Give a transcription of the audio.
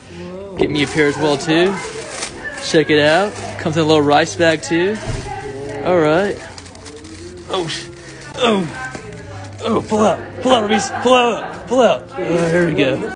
Get me a pair as well too. Check it out. Comes in a little rice bag too. All right. Oh, pull out, Reese, pull out. Here we go.